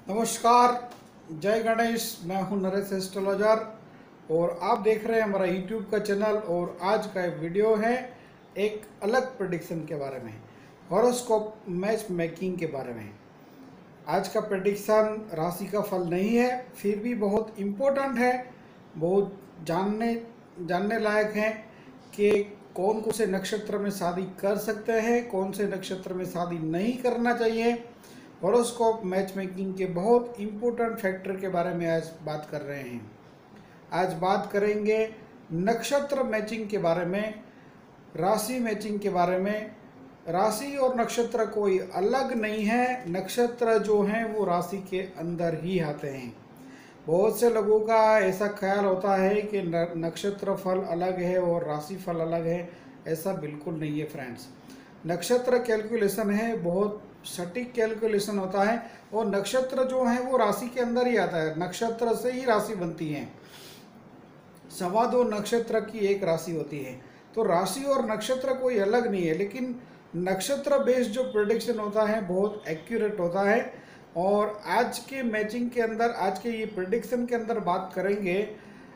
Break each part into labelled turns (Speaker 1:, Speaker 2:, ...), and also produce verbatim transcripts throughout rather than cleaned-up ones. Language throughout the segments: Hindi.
Speaker 1: नमस्कार, जय गणेश। मैं हूं नरेश एस्ट्रोलॉजर और आप देख रहे हैं हमारा यूट्यूब का चैनल। और आज का एक वीडियो है एक अलग प्रेडिक्शन के बारे में, हॉरोस्कोप मैच मेकिंग के बारे में। आज का प्रेडिक्शन राशि का फल नहीं है, फिर भी बहुत इम्पोर्टेंट है, बहुत जानने जानने लायक है कि कौन कौन से नक्षत्र में शादी कर सकते हैं, कौन से नक्षत्र में शादी नहीं करना चाहिए। हॉरोस्कोप मैच मेकिंग के बहुत इम्पोर्टेंट फैक्टर के बारे में आज बात कर रहे हैं। आज बात करेंगे नक्षत्र मैचिंग के बारे में, राशि मैचिंग के बारे में। राशि और नक्षत्र कोई अलग नहीं है, नक्षत्र जो हैं वो राशि के अंदर ही आते हैं। बहुत से लोगों का ऐसा ख्याल होता है कि नक्षत्र फल अलग है और राशि फल अलग है। ऐसा बिल्कुल नहीं है फ्रेंड्स। नक्षत्र कैलकुलेशन है, बहुत सटीक कैलकुलेशन होता है और नक्षत्र जो है वो राशि के अंदर ही आता है। नक्षत्र से ही राशि बनती है। सवा दो नक्षत्र की एक राशि होती है, तो राशि और नक्षत्र कोई अलग नहीं है, लेकिन नक्षत्र बेस्ड जो प्रेडिक्शन होता है बहुत एक्यूरेट होता है। और आज के मैचिंग के अंदर, आज के ये प्रेडिक्शन के अंदर बात करेंगे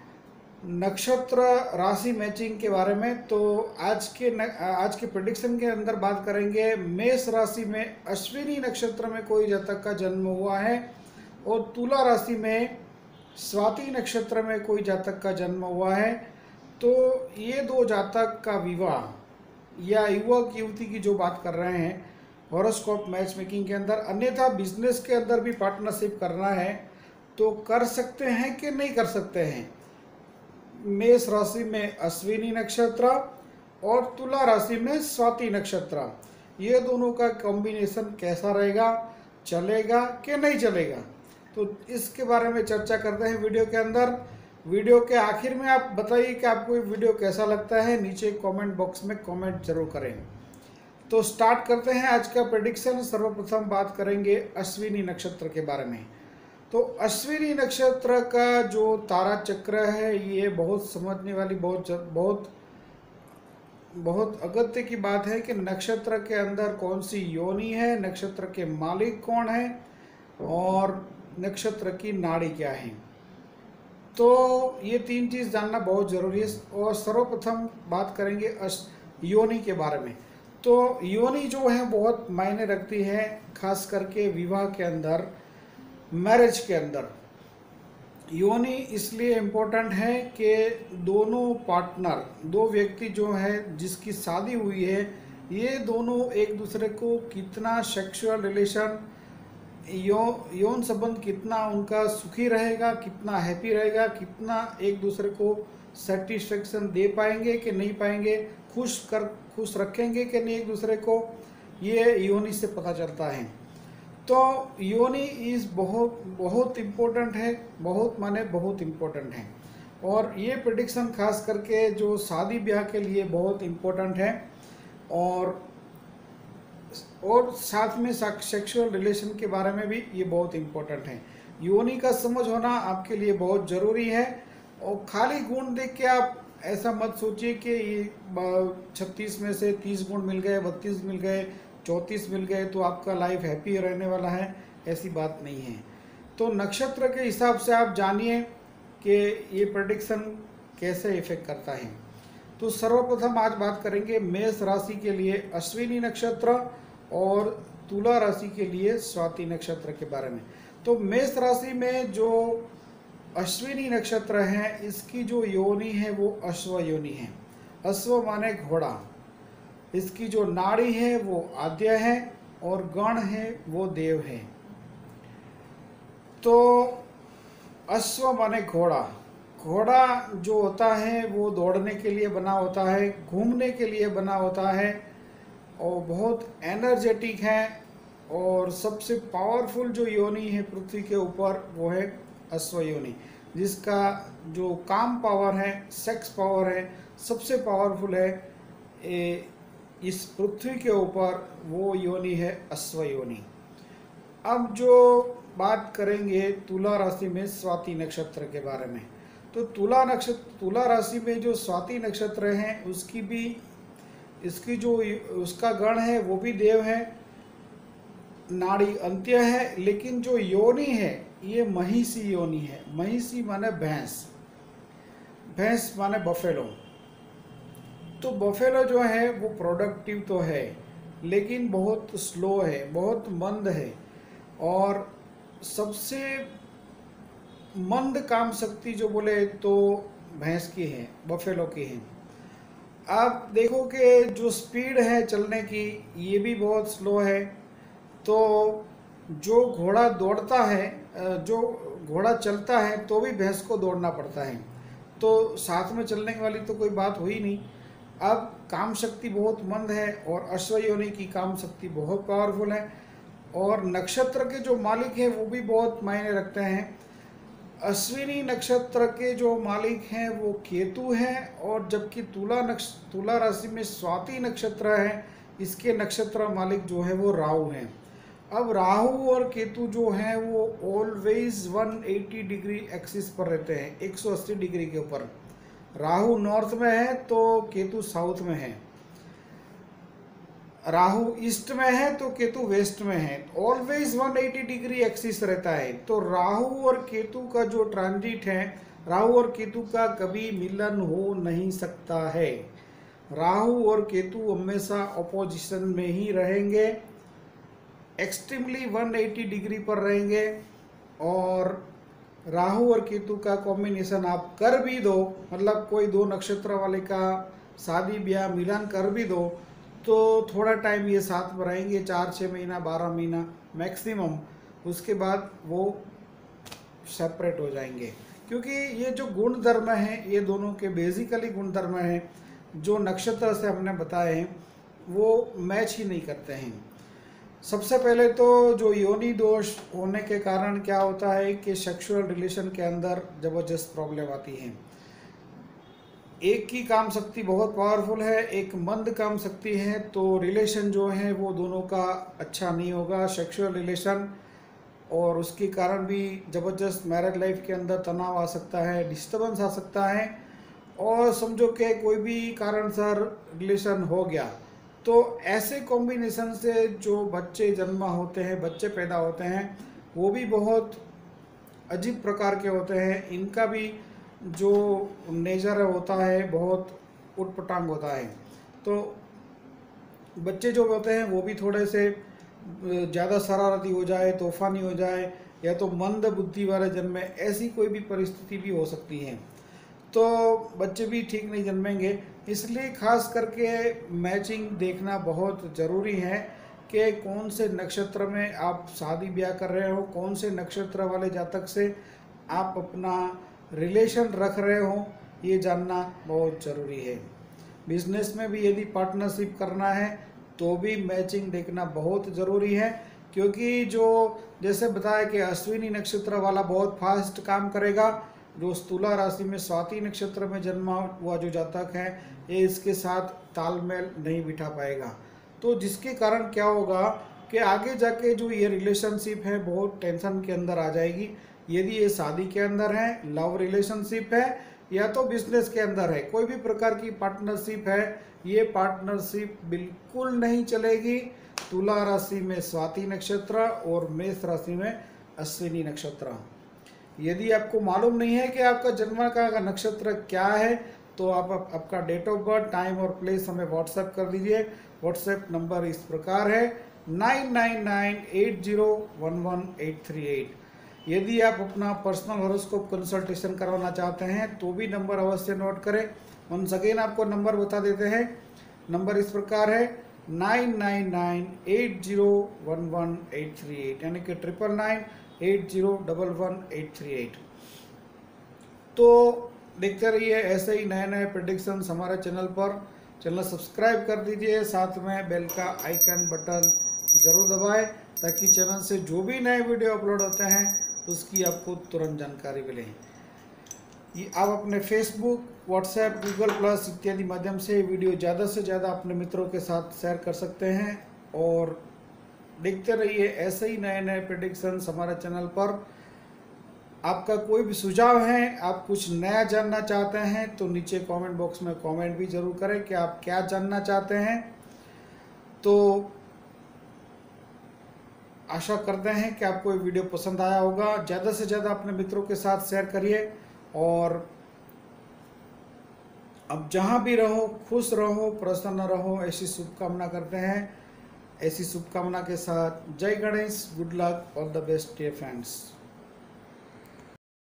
Speaker 1: नक्षत्र राशि मैचिंग के बारे में। तो आज के न, आज के प्रेडिक्शन के अंदर बात करेंगे मेष राशि में अश्विनी नक्षत्र में कोई जातक का जन्म हुआ है और तुला राशि में स्वाति नक्षत्र में कोई जातक का जन्म हुआ है। तो ये दो जातक का विवाह या युवक युवती की जो बात कर रहे हैं हॉरोस्कोप मैच मेकिंग के अंदर, अन्यथा बिजनेस के अंदर भी पार्टनरशिप करना है तो कर सकते हैं कि नहीं कर सकते हैं। मेष राशि में अश्विनी नक्षत्र और तुला राशि में स्वाति नक्षत्र, ये दोनों का कॉम्बिनेशन कैसा रहेगा, चलेगा कि नहीं चलेगा, तो इसके बारे में चर्चा करते हैं वीडियो के अंदर। वीडियो के आखिर में आप बताइए कि आपको ये वीडियो कैसा लगता है, नीचे कमेंट बॉक्स में कमेंट जरूर करें। तो स्टार्ट करते हैं आज का प्रेडिक्शन। सर्वप्रथम बात करेंगे अश्विनी नक्षत्र के बारे में। तो अश्विनी नक्षत्र का जो तारा चक्र है ये बहुत समझने वाली, बहुत बहुत बहुत अगत्य की बात है कि नक्षत्र के अंदर कौन सी योनि है, नक्षत्र के मालिक कौन है और नक्षत्र की नाड़ी क्या है। तो ये तीन चीज़ जानना बहुत ज़रूरी है। और सर्वप्रथम बात करेंगे योनि के बारे में। तो योनि जो है बहुत मायने रखती है, खास करके विवाह के अंदर, मैरिज के अंदर। योनि इसलिए इम्पोर्टेंट है कि दोनों पार्टनर, दो व्यक्ति जो है जिसकी शादी हुई है, ये दोनों एक दूसरे को कितना सेक्सुअल रिलेशन, यो यौन संबंध कितना उनका सुखी रहेगा, कितना हैप्पी रहेगा, कितना एक दूसरे को सेटिस्फेक्शन दे पाएंगे कि नहीं पाएंगे, खुश कर खुश रखेंगे कि नहीं एक दूसरे को, ये योनि से पता चलता है। तो योनि इज बहुत बहुत इम्पोर्टेंट है, बहुत माने बहुत इम्पोर्टेंट है। और ये प्रेडिक्शन खास करके जो शादी ब्याह के लिए बहुत इम्पोर्टेंट है। और और साथ में सेक्सुअल रिलेशन के बारे में भी ये बहुत इम्पोर्टेंट है। योनि का समझ होना आपके लिए बहुत ज़रूरी है। और खाली गुण देख के आप ऐसा मत सोचिए कि ये छत्तीस में से तीस गुण मिल गए, बत्तीस मिल गए, चौंतीस मिल गए तो आपका लाइफ हैप्पी रहने वाला है, ऐसी बात नहीं है। तो नक्षत्र के हिसाब से आप जानिए कि ये प्रेडिक्शन कैसे इफेक्ट करता है। तो सर्वप्रथम आज बात करेंगे मेष राशि के लिए अश्विनी नक्षत्र और तुला राशि के लिए स्वाति नक्षत्र के बारे में। तो मेष राशि में जो अश्विनी नक्षत्र है, इसकी जो योनि है वो अश्व योनि है। अश्व माने घोड़ा। इसकी जो नाड़ी है वो आद्य है और गण है वो देव है। तो अश्व माने घोड़ा। घोड़ा जो होता है वो दौड़ने के लिए बना होता है, घूमने के लिए बना होता है और बहुत एनर्जेटिक है। और सबसे पावरफुल जो योनि है पृथ्वी के ऊपर वो है अश्व योनि, जिसका जो काम पावर है, सेक्स पावर है, सबसे पावरफुल है ए, इस पृथ्वी के ऊपर, वो योनि है अश्व योनि। अब जो बात करेंगे तुला राशि में स्वाति नक्षत्र के बारे में। तो तुला नक्षत्र तुला राशि में जो स्वाति नक्षत्र है उसकी भी, इसकी जो उसका गण है वो भी देव है नाड़ी अंत्य है, लेकिन जो योनि है ये महिषी योनि है। महिषी माने भैंस, भैंस माने बफेलो। तो बफेलो जो है वो प्रोडक्टिव तो है लेकिन बहुत स्लो है, बहुत मंद है, और सबसे मंद काम शक्ति जो बोले तो भैंस की है, बफेलो की है। आप देखो कि जो स्पीड है चलने की ये भी बहुत स्लो है। तो जो घोड़ा दौड़ता है, जो घोड़ा चलता है तो भी भैंस को दौड़ना पड़ता है, तो साथ में चलने वाली तो कोई बात हुई नहीं। अब काम शक्ति बहुत मंद है और अश्वयोनि की काम शक्ति बहुत पावरफुल है, और नक्षत्र के जो मालिक हैं वो भी बहुत मायने रखते हैं। अश्विनी नक्षत्र के जो मालिक हैं वो केतु हैं, और जबकि तुला नक्ष तुला राशि में स्वाति नक्षत्र है, इसके नक्षत्र मालिक जो है वो राहु हैं। अब राहु और केतु जो हैं वो ऑलवेज एक सौ अस्सी डिग्री एक्सिस पर रहते हैं, एक सौ अस्सी डिग्री के ऊपर। राहु नॉर्थ में है तो केतु साउथ में है, राहु ईस्ट में है तो केतु वेस्ट में है। ऑलवेज एक सौ अस्सी डिग्री एक्सिस रहता है। तो राहु और केतु का जो ट्रांजिट है, राहु और केतु का कभी मिलन हो नहीं सकता है। राहु और केतु हमेशा अपोजिशन में ही रहेंगे, एक्सट्रीमली एक सौ अस्सी डिग्री पर रहेंगे। और राहु और केतु का कॉम्बिनेशन आप कर भी दो, मतलब कोई दो नक्षत्र वाले का शादी ब्याह मिलन कर भी दो, तो थोड़ा टाइम ये साथ में रहेंगे, चार छः महीना बारह महीना मैक्सिमम, उसके बाद वो सेपरेट हो जाएंगे। क्योंकि ये जो गुण धर्म हैं ये दोनों के बेसिकली गुण धर्म हैं, जो नक्षत्र से हमने बताए हैं वो मैच ही नहीं करते हैं। सबसे पहले तो जो योनि दोष होने के कारण क्या होता है कि सेक्सुअल रिलेशन के अंदर ज़बरदस्त प्रॉब्लम आती है। एक की काम शक्ति बहुत पावरफुल है, एक मंद काम शक्ति है, तो रिलेशन जो है वो दोनों का अच्छा नहीं होगा, सेक्सुअल रिलेशन, और उसके कारण भी ज़बरदस्त मैरिज लाइफ के अंदर तनाव आ सकता है, डिस्टर्बेंस आ सकता है। और समझो कि कोई भी कारण सर रिलेशन हो गया तो ऐसे कॉम्बिनेशन से जो बच्चे जन्म होते हैं, बच्चे पैदा होते हैं, वो भी बहुत अजीब प्रकार के होते हैं। इनका भी जो नेचर होता है बहुत उटपटांग होता है। तो बच्चे जो होते हैं वो भी थोड़े से ज़्यादा शरारती हो जाए, तूफानी हो जाए, या तो मंद बुद्धि वाले जन्मे, ऐसी कोई भी परिस्थिति भी हो सकती है। तो बच्चे भी ठीक नहीं जन्मेंगे। इसलिए खास करके मैचिंग देखना बहुत ज़रूरी है कि कौन से नक्षत्र में आप शादी ब्याह कर रहे हो, कौन से नक्षत्र वाले जातक से आप अपना रिलेशन रख रहे हो, ये जानना बहुत ज़रूरी है। बिजनेस में भी यदि पार्टनरशिप करना है तो भी मैचिंग देखना बहुत ज़रूरी है, क्योंकि जो जैसे बताया कि अश्विनी नक्षत्र वाला बहुत फास्ट काम करेगा, जो तुला राशि में स्वाति नक्षत्र में जन्मा हुआ जो जातक है ये इसके साथ तालमेल नहीं बिठा पाएगा। तो जिसके कारण क्या होगा कि आगे जाके जो ये रिलेशनशिप है बहुत टेंशन के अंदर आ जाएगी। यदि ये शादी के अंदर है, लव रिलेशनशिप है, या तो बिजनेस के अंदर है, कोई भी प्रकार की पार्टनरशिप है, ये पार्टनरशिप बिल्कुल नहीं चलेगी। तुला राशि में स्वाति नक्षत्र और मेष राशि में अश्विनी नक्षत्र। यदि आपको मालूम नहीं है कि आपका जन्म का नक्षत्र क्या है तो आप, आप आपका डेट ऑफ बर्थ, टाइम और प्लेस हमें व्हाट्सएप कर दीजिए। व्हाट्सएप नंबर इस प्रकार है nine nine nine eight zero one one eight three eight. यदि आप अपना पर्सनल हॉरोस्कोप कंसल्टेशन करवाना चाहते हैं तो भी नंबर अवश्य नोट करें। वंस अगेन आपको नंबर बता देते हैं। नंबर इस प्रकार है nine nine nine eight zero one one eight three eight, यानी कि triple nine eight zero double one eight three eight. तो देखते रहिए ऐसे ही नए नए प्रेडिक्शंस हमारे चैनल पर। चैनल सब्सक्राइब कर दीजिए, साथ में बेल का आइकन बटन ज़रूर दबाएं ताकि चैनल से जो भी नए वीडियो अपलोड होते हैं उसकी आपको तुरंत जानकारी मिले। ये आप अपने फेसबुक, व्हाट्सएप, गूगल प्लस इत्यादि माध्यम से वीडियो ज़्यादा से ज़्यादा अपने मित्रों के साथ शेयर कर सकते हैं। और देखते रहिए ऐसे ही नए नए प्रेडिक्शंस हमारे चैनल पर। आपका कोई भी सुझाव है, आप कुछ नया जानना चाहते हैं तो नीचे कमेंट बॉक्स में कमेंट भी ज़रूर करें कि आप क्या जानना चाहते हैं। तो आशा करते हैं कि आपको ये वीडियो पसंद आया होगा। ज़्यादा से ज़्यादा अपने मित्रों के साथ शेयर करिए और अब जहाँ भी रहो खुश रहो, प्रसन्न रहो, ऐसी शुभकामना करते हैं। ऐसी शुभकामना के साथ जय Ganesh, good luck, all the best dear friends.